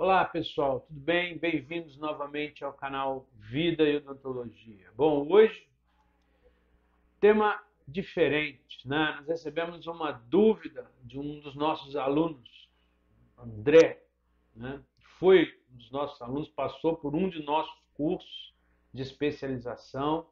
Olá pessoal, tudo bem? Bem-vindos novamente ao canal Vida e Odontologia. Bom, hoje tema diferente, né? Nós recebemos uma dúvida de um dos nossos alunos, André, né? Foi um dos nossos alunos, passou por um de nossos cursos de especialização.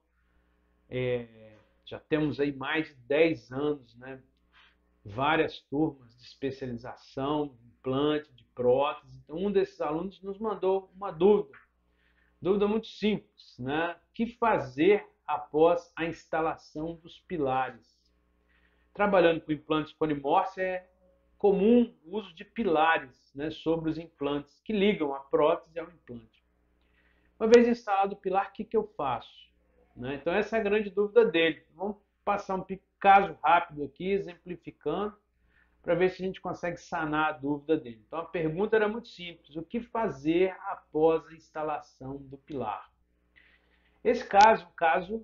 Já temos aí mais de 10 anos, né? Várias turmas de especialização, de implante, de prótese. Então, um desses alunos nos mandou uma dúvida muito simples, né? O que fazer após a instalação dos pilares? Trabalhando com implantes Conimorce, é comum o uso de pilares, né, sobre os implantes que ligam a prótese ao implante. Uma vez instalado o pilar, o que eu faço? Né? Então, essa é a grande dúvida dele. Vamos passar um caso rápido aqui, exemplificando, para ver se a gente consegue sanar a dúvida dele. Então a pergunta era muito simples: o que fazer após a instalação do pilar? Esse caso, um caso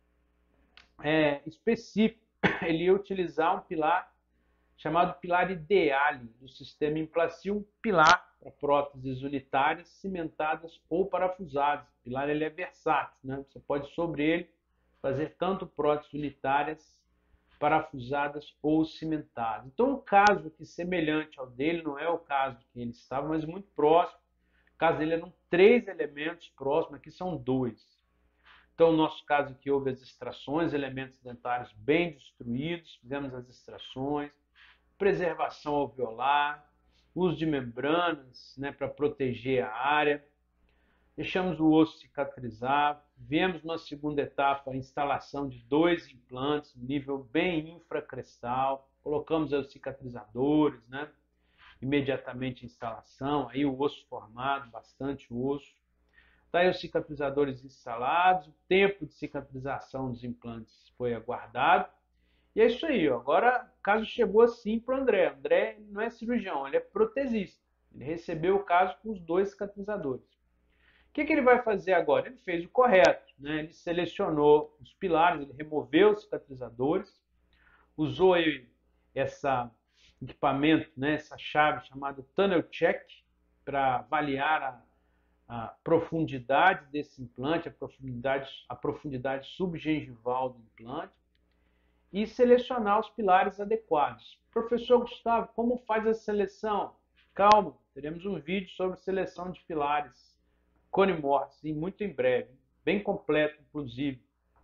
específico, ele ia utilizar um pilar chamado pilar Ideale do sistema Implacil, um pilar para próteses unitárias, cimentadas ou parafusadas. O pilar ele é versátil, né? Você pode sobre ele fazer tanto próteses unitárias, parafusadas ou cimentadas. Então, o caso aqui semelhante ao dele, não é o caso que ele estava, mas muito próximo. O caso dele eram 3 elementos próximos, aqui são 2. Então, no nosso caso aqui houve as extrações, elementos dentários bem destruídos, fizemos as extrações, preservação alveolar, uso de membranas, né, para proteger a área, deixamos o osso cicatrizar, viemos na segunda etapa a instalação de 2 implantes, nível bem infracrestal, colocamos os cicatrizadores, né? Imediatamente a instalação, aí o osso formado, bastante osso. Daí os cicatrizadores instalados, o tempo de cicatrização dos implantes foi aguardado. E é isso aí, ó. Agora o caso chegou assim para o André. André não é cirurgião, ele é protesista. Ele recebeu o caso com os 2 cicatrizadores. O que ele vai fazer agora? Ele fez o correto, né? Ele selecionou os pilares, ele removeu os cicatrizadores, usou esse equipamento, né? Essa chave chamada Tunnel Check, para avaliar a profundidade desse implante, a profundidade subgengival do implante, e selecionar os pilares adequados. Professor Gustavo, como faz a seleção? Calma, teremos um vídeo sobre seleção de pilares Conimorce, muito em breve, bem completo, inclusive.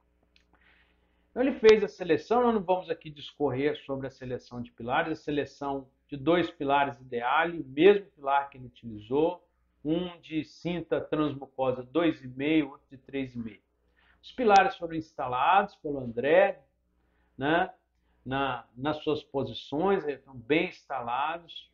Então ele fez a seleção, nós não vamos aqui discorrer sobre a seleção de pilares, a seleção de 2 pilares Ideale, o mesmo pilar que ele utilizou, um de cinta transmucosa 2,5, outro de 3,5. Os pilares foram instalados pelo André, né, nas suas posições, estão bem instalados,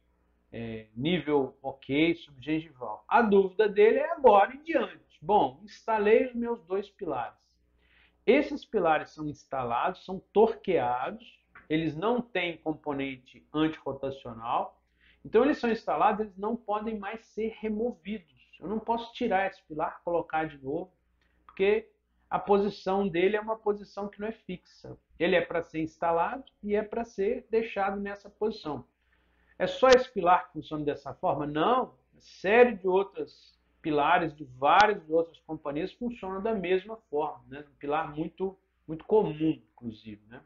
nível ok, subgengival. A dúvida dele é agora em diante. Bom, instalei os meus 2 pilares. Esses pilares são instalados, são torqueados, eles não têm componente antirrotacional, então eles são instalados, eles não podem mais ser removidos. Eu não posso tirar esse pilar, colocar de novo, porque a posição dele é uma posição que não é fixa. Ele é para ser instalado e é para ser deixado nessa posição. É só esse pilar que funciona dessa forma? Não. Uma série de outros pilares de várias outras companhias funcionam da mesma forma, né? Um pilar muito comum, inclusive, né?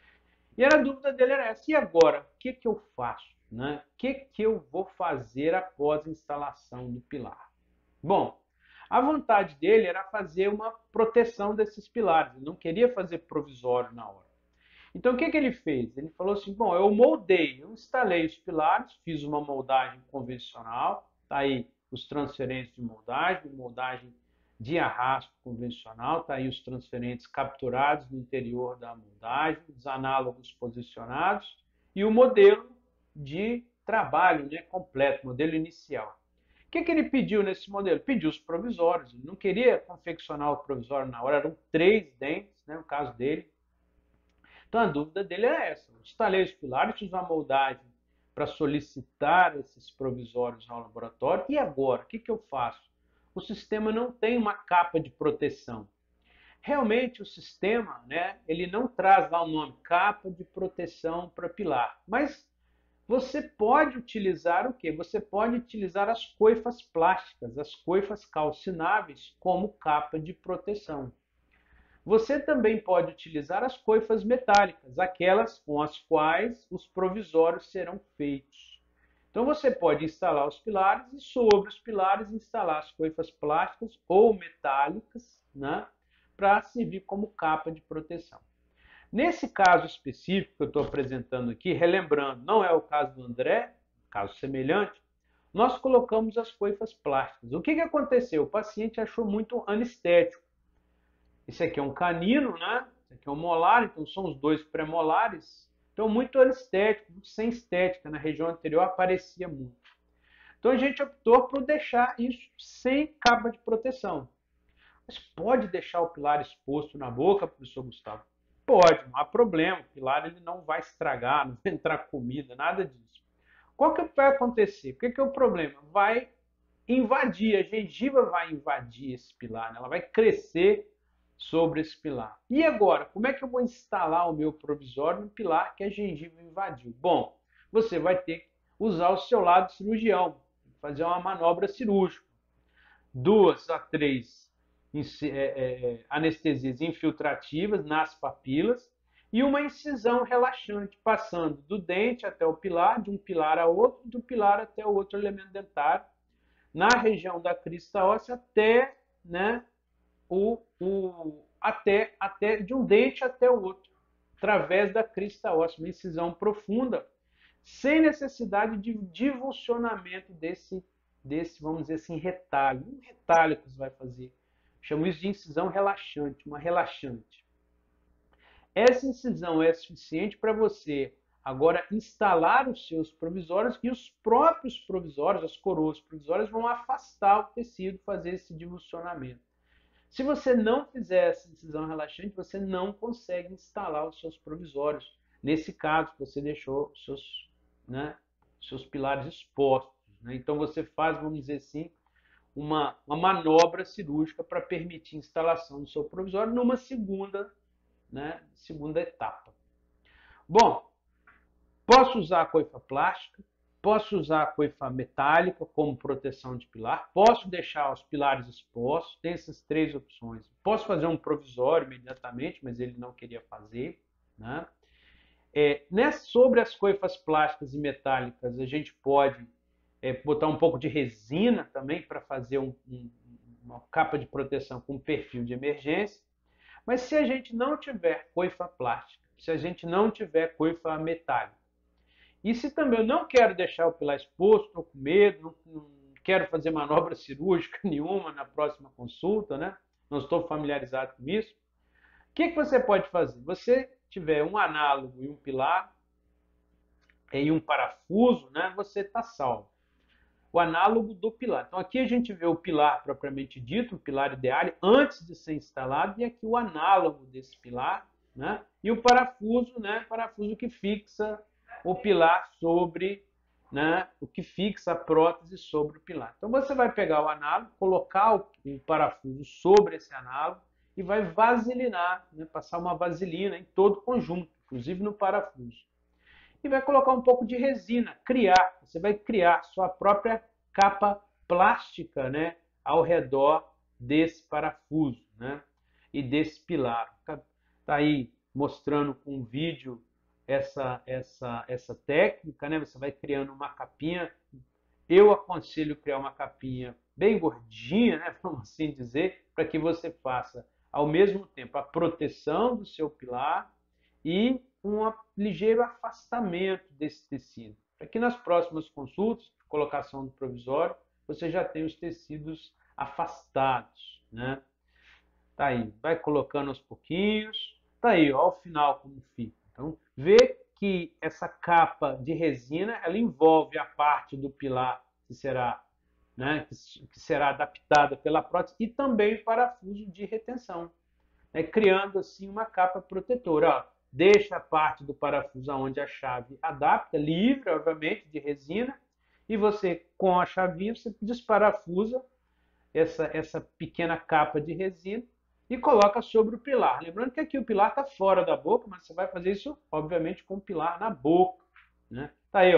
E a dúvida dele era essa: e agora? O que eu faço? Né? O que eu vou fazer após a instalação do pilar? Bom, a vontade dele era fazer uma proteção desses pilares. Ele não queria fazer provisório na hora. Então, o que ele fez? Ele falou assim: bom, eu instalei os pilares, fiz uma moldagem convencional, tá aí os transferentes de moldagem de arrasto convencional, tá aí os transferentes capturados no interior da moldagem, os análogos posicionados e o modelo de trabalho, né, completo, modelo inicial. O que ele pediu nesse modelo? Pediu os provisórios. Ele não queria confeccionar o provisório na hora, eram 3 dentes, né, no caso dele. Então a dúvida dele é essa: eu instalei os pilares, fiz uma moldagem para solicitar esses provisórios ao laboratório, e agora? O que eu faço? O sistema não tem uma capa de proteção. Realmente o sistema, né, ele não traz lá o nome capa de proteção para pilar, mas você pode utilizar o quê? Você pode utilizar as coifas plásticas, as coifas calcináveis, como capa de proteção. Você também pode utilizar as coifas metálicas, aquelas com as quais os provisórios serão feitos. Então você pode instalar os pilares e sobre os pilares instalar as coifas plásticas ou metálicas, né, para servir como capa de proteção. Nesse caso específico que eu estou apresentando aqui, relembrando, não é o caso do André, caso semelhante, nós colocamos as coifas plásticas. O que aconteceu? O paciente achou muito anestético. Esse aqui é um canino, né? Esse aqui é um molar, então são os dois premolares. Então, muito anestético, muito sem estética. Na região anterior aparecia muito. Então, a gente optou por deixar isso sem capa de proteção. Mas pode deixar o pilar exposto na boca, professor Gustavo? Pode, não há problema. O pilar ele não vai estragar, não vai entrar comida, nada disso. Qual que vai acontecer? O que é o problema? Vai invadir, a gengiva vai invadir esse pilar, né? Ela vai crescer sobre esse pilar. E agora, como é que eu vou instalar o meu provisório no pilar que a gengiva invadiu? Bom, você vai ter que usar o seu lado cirurgião, fazer uma manobra cirúrgica. 2 a 3 anestesias infiltrativas nas papilas e uma incisão relaxante, passando do dente até o pilar, de um pilar a outro, do pilar até o outro elemento dentário, na região da crista óssea até, né, até de um dente até o outro, através da crista óssea, uma incisão profunda, sem necessidade de divulsionamento desse, vamos dizer assim, retalho. Um retalho que você vai fazer. Chamo isso de incisão relaxante, uma relaxante. Essa incisão é suficiente para você agora instalar os seus provisórios e os próprios provisórios, as coroas provisórias, vão afastar o tecido, fazer esse divulsionamento. Se você não fizer essa incisão relaxante, você não consegue instalar os seus provisórios. Nesse caso, você deixou os seus, né, seus pilares expostos. Né? Então você faz, vamos dizer assim, uma manobra cirúrgica para permitir a instalação do seu provisório numa segunda etapa. Bom, posso usar a coifa plástica, posso usar a coifa metálica como proteção de pilar, posso deixar os pilares expostos, tem essas 3 opções. Posso fazer um provisório imediatamente, mas ele não queria fazer. Né? Sobre as coifas plásticas e metálicas, a gente pode botar um pouco de resina também para fazer uma capa de proteção com perfil de emergência. Mas se a gente não tiver coifa plástica, se a gente não tiver coifa metálica, e se também eu não quero deixar o pilar exposto, estou com medo, não quero fazer manobra cirúrgica nenhuma na próxima consulta, né? Não estou familiarizado com isso, o que você pode fazer? Você tiver um análogo e um pilar, e um parafuso, né? Você está salvo. O análogo do pilar. Então aqui a gente vê o pilar propriamente dito, o pilar ideal, antes de ser instalado, e aqui o análogo desse pilar, né? E o parafuso, né? Parafuso que fixa o pilar sobre, né? O que fixa a prótese sobre o pilar. Então você vai pegar o análogo, colocar o parafuso sobre esse análogo e vai vaselinar, né? Passar uma vaselina em todo o conjunto, inclusive no parafuso. E vai colocar um pouco de resina, você vai criar sua própria capa plástica, né, ao redor desse parafuso, né, e desse pilar. Está aí mostrando com um vídeo essa técnica, né, você vai criando uma capinha. Eu aconselho criar uma capinha bem gordinha, né, vamos assim dizer, para que você faça ao mesmo tempo a proteção do seu pilar e um ligeiro afastamento desse tecido. Para que nas próximas consultas, colocação do provisório, você já tenha os tecidos afastados. Né? Tá aí, vai colocando aos pouquinhos. Tá aí, ó, ao final como fica. Então, vê que essa capa de resina, ela envolve a parte do pilar que será, né, que será adaptada pela prótese e também o parafuso de retenção, né, criando assim uma capa protetora. Ó, deixa a parte do parafuso onde a chave adapta, livre, obviamente, de resina, e você, com a chavinha, você desparafusa essa pequena capa de resina e coloca sobre o pilar. Lembrando que aqui o pilar está fora da boca, mas você vai fazer isso, obviamente, com o pilar na boca. Né? Tá aí, ó,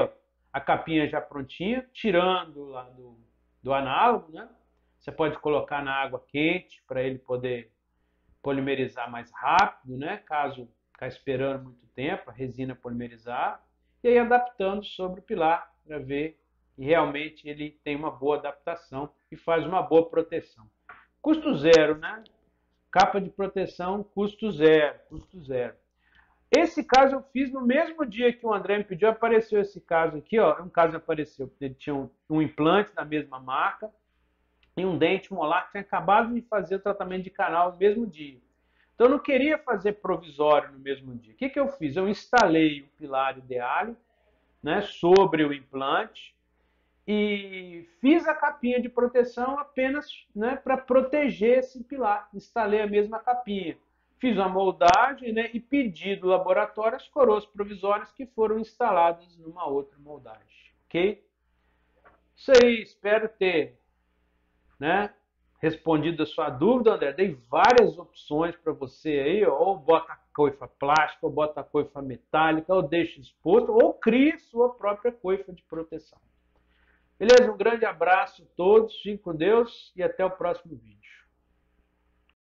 a capinha já prontinha, tirando lá do análogo, né? Você pode colocar na água quente para ele poder polimerizar mais rápido, né? Caso ficar esperando muito tempo, a resina polimerizar. E aí adaptando sobre o pilar para ver que realmente ele tem uma boa adaptação e faz uma boa proteção. Custo zero, né? Capa de proteção, custo zero, custo zero. Esse caso eu fiz no mesmo dia que o André me pediu, apareceu esse caso aqui, ó, um caso apareceu, ele tinha um implante da mesma marca e um dente molar que tinha acabado de fazer o tratamento de canal no mesmo dia. Então eu não queria fazer provisório no mesmo dia. O que, que eu fiz? Eu instalei o pilar Ideale, né, sobre o implante e fiz a capinha de proteção apenas, né, para proteger esse pilar. Instalei a mesma capinha. Fiz uma moldagem, né, e pedi do laboratório as coroas provisórias que foram instaladas numa outra moldagem. Ok? Isso aí, espero ter, né, respondido a sua dúvida, André. Dei várias opções para você aí, ó, ou bota coifa plástica, ou bota coifa metálica, ou deixa exposto, ou crie sua própria coifa de proteção. Beleza? Um grande abraço a todos, fiquem com Deus e até o próximo vídeo.